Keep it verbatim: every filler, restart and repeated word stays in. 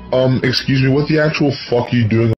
Um, excuse me, what the actual fuck are you doing